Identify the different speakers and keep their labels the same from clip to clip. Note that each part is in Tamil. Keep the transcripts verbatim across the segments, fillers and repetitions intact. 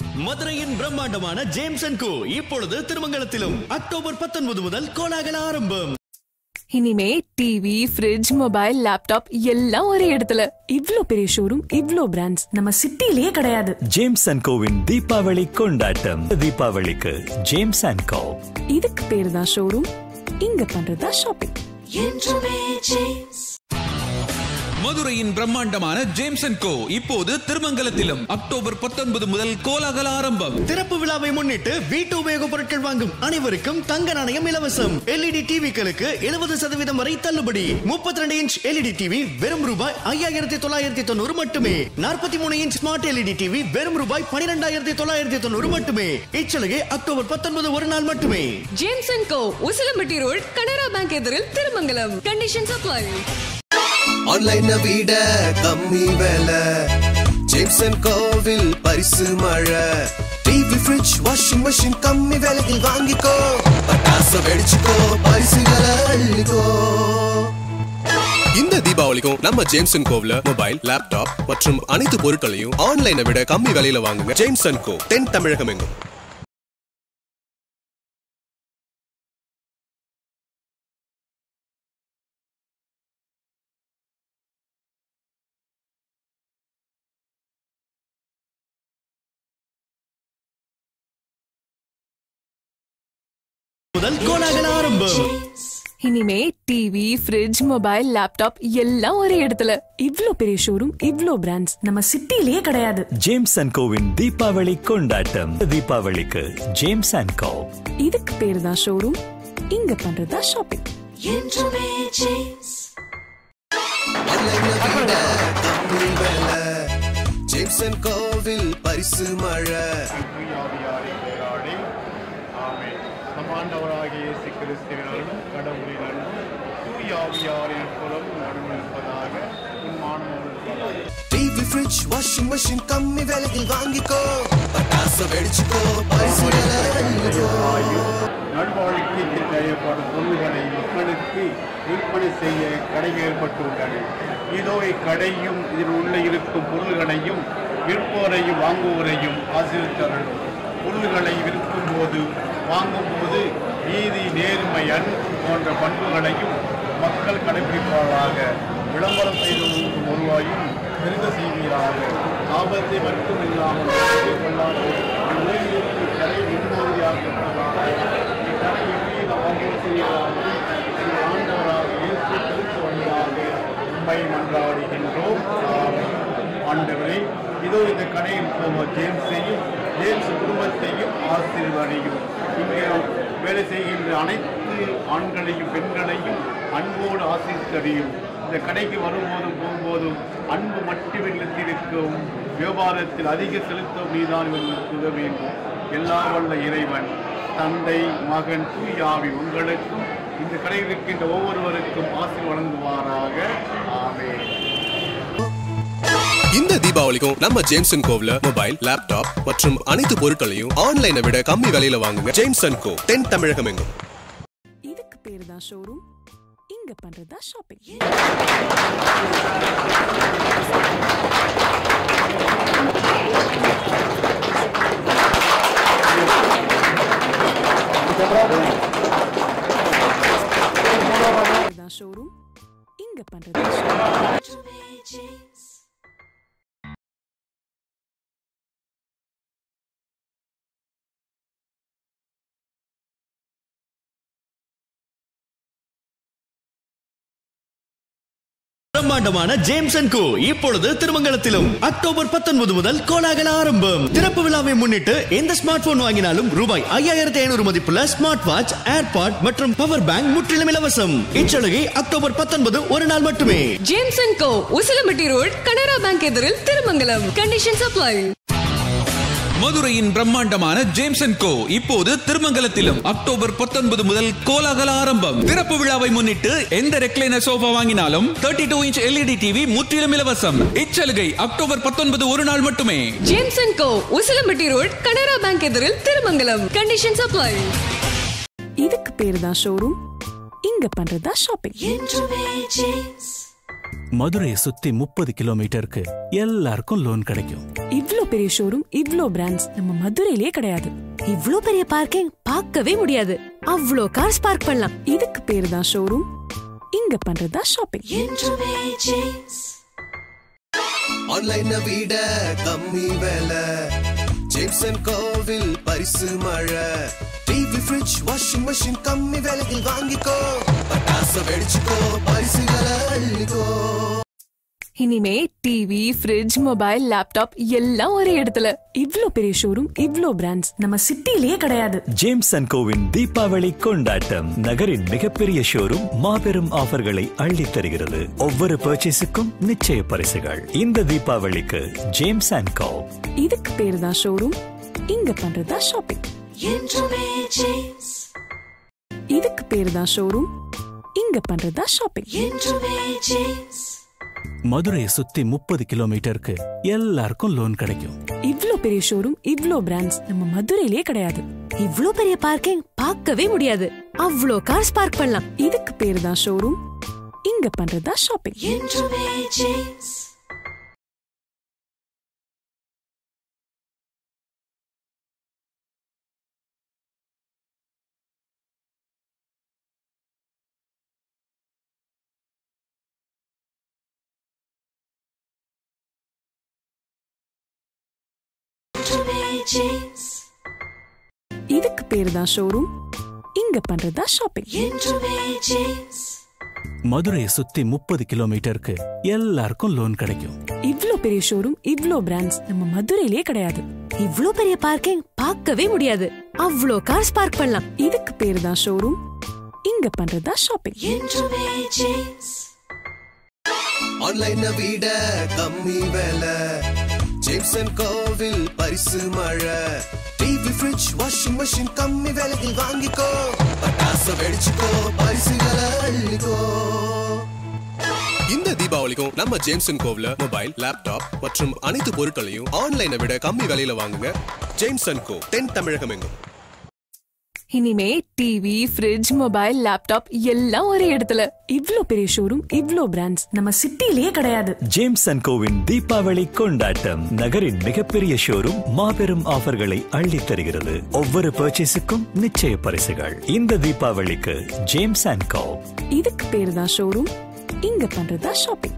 Speaker 1: மதுரையின் பிரம்மாண்டமான ஜேம்ஸ் அண்ட் கோ இப்பொழுது திருமங்கலத்திலும் அக்டோபர் பத்தொன்பது முதல் கோலாகல ஆரம்பம்.
Speaker 2: இனிமே டிவி, ஃப்ரிட்ஜ், மொபைல், லேப்டாப் எல்லாம் ஒரே இடத்துல. இவ்ளோ பெரிய ஷோரூம், இவ்ளோ பிராண்ட்ஸ் நம்ம சிட்டிலேயே கிடையாது.
Speaker 3: ஜேம்ஸ் அண்ட் கோவின் தீபாவளி கொண்டாட்டம். தீபாவளிக்கு ஜேம்ஸ் அண்ட் கோ.
Speaker 2: இதுக்கு பேரு தான் ஷோரூம், இங்க பண்றதா ஷாப்பிங்.
Speaker 4: மதுரையின் பிரம்மாண்டமான ஜேம்ஸ் அண்ட் கோ இப்போது திருமங்கலத்திலும் அக்டோபர் பத்தொன்பது முதல் கோலாகல ஆரம்பம்.
Speaker 1: திறப்பு விழாவை முன்னிட்டு வீட்டு உபயோக பொருட்கள் வாங்கும் அனைவருக்கும் தங்க நாணயம் இலவசம். எல்இடி டிவிகளுக்கு எழுபது சதவீதம் வரை தள்ளுபடி. முப்பத்தி ரெண்டு இன்ச் எல்இடி டிவி வெறும் ரூபாய் ஐயாயிரத்தி தொள்ளாயிரத்தி தொண்ணூறு மட்டுமே. நாற்பத்தி மூணு இன்ச் ஸ்மார்ட் எல்இடி டிவி வெறும் ரூபாய் பனிரெண்டாயிரத்தி தொள்ளாயிரத்தி தொண்ணூறு மட்டுமே. இச்சலுகை அக்டோபர் பத்தொன்பது ஒரு நாள் மட்டுமே.
Speaker 5: James and co, Usilampatti road, Canara bank எதிரில், திருமங்கலம். Conditions apply.
Speaker 6: ஆன்லைன் விட கம்மி விலை, ஜேம்ஸ் அண்ட் கோவில் பரிசு மழை. டிவி, ஃப்ரிட்ஜ், வாஷிங் மெஷின் கம்மி விலையில் வாங்கிக்கோ. பட்டாசு வெடிச்சுக்கோ, பரிசுகளை அள்ளிக்கோ. இந்த தீபாவளிக்கும் நம்ம ஜேம்ஸ் அண்ட் கோவில் மொபைல், லேப்டாப் மற்றும் அனைத்து பொருட்களையும் ஆன்லைனை விட கம்மி விலையில வாங்குங்க. ஜேம்ஸ் அண்ட் கோ, தென் தமிழகம் எங்கும்.
Speaker 1: முதல் கோலாகல ஆரம்பம்.
Speaker 2: இனிமே டிவி, ஃப்ரிட்ஜ், மொபைல், லேப்டாப் எல்லாம் ஒரே இடத்துல. இவ்ளோ பெரிய ஷோரூம், இவ்ளோ பிராண்ட்ஸ் நம்ம சிட்டிலேயே கிடையாது.
Speaker 3: ஜேம்ஸ் அண்ட் கோவின் தீபாவளி கொண்டாட்டம். தீபாவளிக்கு ஜேம்ஸ் அண்ட் கோ.
Speaker 2: இதுக்கு பேரு தான் ஷோரூம், இங்க பண்றதா ஷாப்பிங்.
Speaker 6: ஜேம்ஸ் அண்ட் கோவில் பரிசு மழை.
Speaker 7: ஆண்டவராகிய இயேசு கிறிஸ்துவின் அருளும் கடவுளின் அருளும் தூய ஆவியாரின் குலம் நடுநிற்பதாக உன்மானமும்.
Speaker 6: டிவி, ஃப்ரிட்ஜ், வாஷிங் மெஷின் கம்மி விலையில் வாங்கிக்கோ. பட்டாசு வெடிச்சுக்கோ, பரிசுகளை அள்ளிக்கோ.
Speaker 7: நல்வாழ்க்கைக்கு தேவைப்படும் பொருள்களை மக்களுக்கு விற்பனை செய்ய கடைகள் ஏற்பட்டுள்ளன. இதோ இக்கடையும் இதில் உள்ள இருக்கும் பொருள்களையும் விற்போரையும் வாங்குவோரையும் ஆசீர்வதித்தருளும். பொருள்களை விற்கும் போது, வாங்கும் போது நீதி, நேர்மை, அன்பு போன்ற பண்புகளையும் மக்கள் கடைபிடிப்பார்களாக. விளம்பரம் செய்தவர்களுக்கு வருவாயும் பெருக செய்வீராக. ஆபத்தை மட்டும் இல்லாமல் கொள்ளாது. உலகிற்கு கடை முன்மாதிரியாக இக்கடை எப்படி ஆபத்து செய்கிறார்கள் ஆண்டவராக இயேசு கிறிஸ்து வழியாக உண்மை மன்றாடுகின்றோம். ஆண்டவரே, இதோ இந்த கடையில் போவோம் ஜேம்ஸையும் ஜேம்ஸ் குடும்பத்தையும் ஆசீர்வதியும். இங்கே வேலை செய்கின்ற அனைத்து ஆண்களையும் பெண்களையும் அன்போடு ஆசீர்வதியும். இந்த கடைக்கு வரும்போதும் போகும்போதும் அன்பு மட்டுமில்லாதிருக்கும், வியாபாரத்தில் அதிக செலுத்தும் நீதான் இவர்களுக்கு உதவ வேண்டும். எல்லா வல்ல இறைவன், தந்தை, மகன், தூயாவி உங்களுக்கும் இந்த கடையில் இருக்கின்ற ஒவ்வொருவருக்கும் ஆசீர் வழங்குவாராக. ஆமென்.
Speaker 6: இந்த தீபாவளிக்கும் நம்ம ஜேம்ஸ் அண்ட் கோவில் மொபைல், லேப்டாப் மற்றும் அனைத்து பொருட்களையும் ஆன்லைனை விட கம்மி விலையில வாங்குங்க. ஜேம்ஸ் அண்ட் கோ, தென் தமிழகம் எங்கும்.
Speaker 2: இதுக்கு பேரு தான் ஷோரூம், இங்க பண்றதா ஷாப்பிங். ஷோரூம், இங்க பண்றதா ஷாப்பிங்.
Speaker 1: பிரம்மாண்டமான ஜேம்ஸ் அண்ட் கோ இப்பொழுது திருமங்கலத்திலும் அக்டோபர் பத்தொன்பது முதல் கோலாகல ஆரம்பம். திறப்பு விழாவை முன்னிட்டு எந்த ஸ்மார்ட் போன் வாங்கினாலும் ரூபாய் ஐயாயிரத்தி ஐநூறு மதிப்புள்ள ஸ்மார்ட் வாட்ச், ஏர்பாட் மற்றும் பவர் பேங்க் முற்றிலும் இலவசம். இச்சலுகை அக்டோபர் பத்தொன்பது ஒரு நாள் மட்டுமே.
Speaker 5: James and co, Usilampatti road, Canara bank எதிரில், திருமங்கலம். Conditions apply.
Speaker 4: மதுரையின் பிரம்மாண்டமான ஜேம்ஸ் அண்ட் கோ இப்போது திருமங்கலத்திலும் அக்டோபர் பத்தொன்பது முதல் கோலாகல ஆரம்பம். திறப்பு விழாவை முன்னிட்டு எந்த ரெக்லைனர் சோஃபா வாங்கினாலும் முப்பத்தி ரெண்டு இன்ச் எல்இடி டிவி முற்றிலும் இலவசம். இச்சலுகை அக்டோபர் பத்தொன்பது ஒரு நாள் மட்டுமே.
Speaker 5: James and co, Usilampatti road, Canara bank எதிரில், திருமங்கலம். Conditions apply.
Speaker 2: இதுக்கு பேரு தான் ஷோரூம், இங்க பண்றதா ஷாப்பிங்.
Speaker 3: மதுரையை சுத்தி முப்பது கிலோமீட்டருக்கு எல்லாருக்கும் லோன் கிடைக்கும்.
Speaker 2: இவ்ளோ பெரிய ஷோரூம், இவ்ளோ பிராண்ட்ஸ் நம்ம மதுரையிலே கிடையாது.
Speaker 8: இவ்ளோ பெரிய பார்க்கிங் பார்க்கவே முடியாது. அவ்ளோ கார்ஸ் பார்க் பண்ணலாம்.
Speaker 2: இதுக்கு பேரு தான் ஷோரூம், இங்க பண்றதா ஷாப்பிங்.
Speaker 6: ஆன்லைன் விட கம்மி விலை, ஜேம்ஸ் அண்ட் கோவில் பரிசு மழை. டிவி, ஃப்ரிட்ஜ், வாஷிங் மெஷின் கம்மி விலையில் வாங்கிக்கோ, பட்டாசு வெடிச்சுக்கோ, பரிசுகளை அள்ளிக்கோ.
Speaker 2: இனிமே டிவி, ஃப்ரிட்ஜ், மொபைல், லேப்டாப் எல்லாம் ஒரே இடத்துல. இவ்ளோ பெரிய ஷோரூம், இவ்ளோ பிராண்ட்ஸ் நம்ம சிட்டிலேயே கிடையாது.
Speaker 3: ஜேம்ஸ் அண்ட் கோவின் தீபாவளி கொண்டாட்டம். நகரின் மிகப்பெரிய ஷோரூம் மாபெரும் ஆஃபர்களை அள்ளி தருகிறது. ஒவ்வொரு பர்ச்சேஸுக்கும் நிச்சய பரிசுகள். இந்த தீபாவளிக்கு ஜேம்ஸ் அண்ட் கோ.
Speaker 2: இதுக்கு பேரு தான் ஷோரூம், இங்க பண்றதா ஷாப்பிங். இதுக்கு பேரு தான் ஷோரூம், இங்க பண்றதா ஷாப்பிங்.
Speaker 3: மதுரையை சுத்தி முப்பது கிலோமீட்டருக்கு எல்லாருக்கும் லோன் கிடைக்கும்.
Speaker 2: இவ்ளோ பெரிய ஷோரூம், இவ்ளோ பிராண்ட்ஸ் நம்ம மதுரையிலே கிடையாது.
Speaker 8: இவ்ளோ பெரிய பார்க்கிங் பார்க்கவே முடியாது. அவ்ளோ கார்ஸ் பார்க் பண்ணலாம்.
Speaker 2: இதுக்கு பேரு தான் ஷோரூம், இங்க பண்றதா ஷாப்பிங். இதுக்கு பேரு தான் ஷோரூம், இங்க பண்றதா ஷாப்பிங்.
Speaker 3: மதுரையை சுத்தி முப்பது கிலோமீட்டருக்கு எல்லாருக்கும் லோன் கிடைக்கும்.
Speaker 2: இவ்ளோ பெரிய ஷோரூம், இவ்ளோ பிராண்ட்ஸ் நம்ம மதுரையிலே கிடையாது.
Speaker 8: இவ்ளோ பெரிய பார்க்கிங் பார்க்கவே முடியாது. அவ்ளோ கார்ஸ் பார்க் பண்ணலாம்.
Speaker 2: இதுக்கு பேரு தான் ஷோரூம், இங்க பண்றதா ஷாப்பிங்.
Speaker 6: ஆன்லைன் விட கம்மி விலை, ஜேம்ஸ் அண்ட் கோவில் பரிசு மழை. டிவி, ஃப்ரிட்ஜ், வாஷிங் மெஷின் கம்மி விலையில் வாங்கிக்கோ, பட்டாசு வெடிச்சுக்கோ, பரிசுகளை அள்ளிக்கோ. இந்த தீபாவளிக்கும் நம்ம ஜேம்ஸ் அண்ட் கோவில் மொபைல், லேப்டாப் மற்றும் அனைத்து பொருட்களையும் ஆன்லைனை விட கம்மி விலையில வாங்குங்க. ஜேம்ஸ் அண்ட் கோ, தென் தமிழகம் எங்கும்.
Speaker 2: இனிமே டிவி, ஃப்ரிட்ஜ், மொபைல், லேப்டாப் எல்லாம் ஒரே இடத்துல. இவ்ளோ பெரிய ஷோரூம், இவ்ளோ பிராண்ட்ஸ் நம்ம சிட்டிலேயே கிடையாது.
Speaker 3: ஜேம்ஸ் அண்ட் கோவின் தீபாவளி கொண்டாட்டம். நகரின் மிகப்பெரிய ஷோரூம் மாபெரும் ஆஃபர்களை அள்ளி தருகிறது. ஒவ்வொரு பர்ச்சேஸுக்கும் நிச்சய பரிசுகள். இந்த தீபாவளிக்கு ஜேம்ஸ் அண்ட் கோ.
Speaker 2: இதுக்கு பேரு தான் ஷோரூம், இங்க பண்றதா ஷாப்பிங்.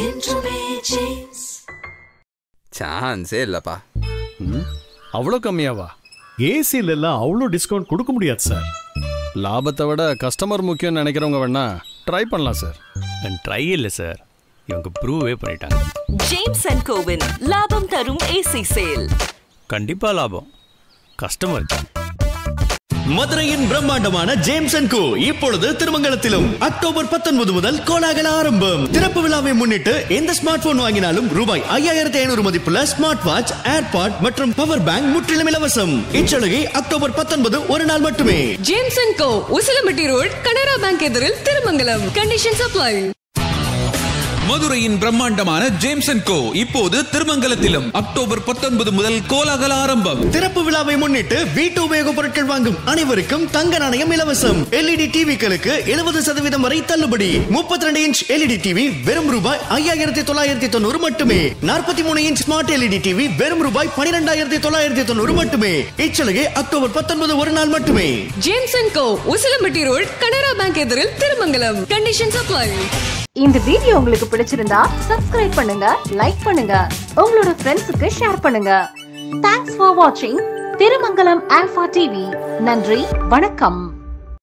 Speaker 9: சான்ஸே இல்லப்பா.
Speaker 10: அவ்வளோ கம்மியாவா?
Speaker 11: ஏசில எல்லாம் அவ்வளோ டிஸ்கவுண்ட் கொடுக்க முடியாது சார்.
Speaker 10: லாபத்தை விட கஸ்டமர் முக்கியம் நினைக்கிறவங்க வேணா ட்ரை பண்ணலாம் சார்.
Speaker 12: ட்ரை இல்லை சார், இவங்க ப்ரூவே பண்ணிட்டாங்க.
Speaker 13: ஜேம்ஸ் அண்ட் கோவின் லாபம் தரும் ஏசி சேல்.
Speaker 12: கண்டிப்பா லாபம் கஸ்டமர்.
Speaker 1: மதுரையின் பிரம்மாண்டமான ஜேம்ஸ் அண்ட் கோ இப்பொழுது திருமங்கலத்திலும் அக்டோபர் பத்தொன்பது முதல் கோலாகல ஆரம்பம். திறப்பு விழாவை முன்னிட்டு எந்த ஸ்மார்ட் போன் வாங்கினாலும் ரூபாய் ஐயாயிரத்தி ஐநூறு மதிப்புள்ள ஸ்மார்ட் வாட்ச், ஏர்பாட் மற்றும் பவர் பேங்க் முற்றிலும் இலவசம். இச்சலுகை அக்டோபர் பத்தொன்பது ஒரு நாள் மட்டுமே.
Speaker 5: James and co, Usilampatti road, Canara bank எதிரில், திருமங்கலம். Conditions apply.
Speaker 4: மதுரையின் பிரம்மாண்டமான ஜேம்ஸ் அண்ட் கோ இப்போது திருமங்கலத்திலும் அக்டோபர் பத்தொன்பது முதல் கோலாகல ஆரம்பம்.
Speaker 1: திறப்பு விழாவை முன்னிட்டு வீட்டு உபயோக பொருட்கள் வாங்கும் அனைவருக்கும் தங்க நாணயம் இலவசம். எல்இடி டிவிகளுக்கு எழுபது சதவீதம் வரை தள்ளுபடி. முப்பத்தி ரெண்டு இன்ச் எல்இடி டிவி வெறும் ரூபாய் ஐயாயிரத்தி தொள்ளாயிரத்தி தொண்ணூறு மட்டுமே. நாற்பத்தி மூணு இன்ச் ஸ்மார்ட் எல்இடி டிவி வெறும் ரூபாய் பனிரெண்டாயிரத்தி தொள்ளாயிரத்தி தொண்ணூறு மட்டுமே. இச்சலுகை அக்டோபர் பத்தொன்பது ஒரு நாள் மட்டுமே.
Speaker 5: James and co, Usilampatti road, Canara bank எதிரில், திருமங்கலம். Conditions apply.
Speaker 14: இந்த வீடியோ உங்களுக்கு பிடிச்சிருந்தா சப்ஸ்கிரைப் பண்ணுங்க, லைக் பண்ணுங்க, உங்களோட ஃப்ரெண்ட்ஸுக்கு ஷேர் பண்ணுங்க. தேங்க்ஸ் ஃபார் வாட்சிங் திருமங்கலம் ஆல்பா டிவி. நன்றி, வணக்கம்.